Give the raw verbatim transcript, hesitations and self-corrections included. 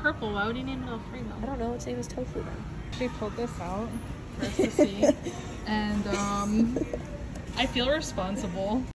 purple. Why would you name it Alfredo? I don't know. Its name is tofu then. She pulled this out for us to see. And um, I feel responsible.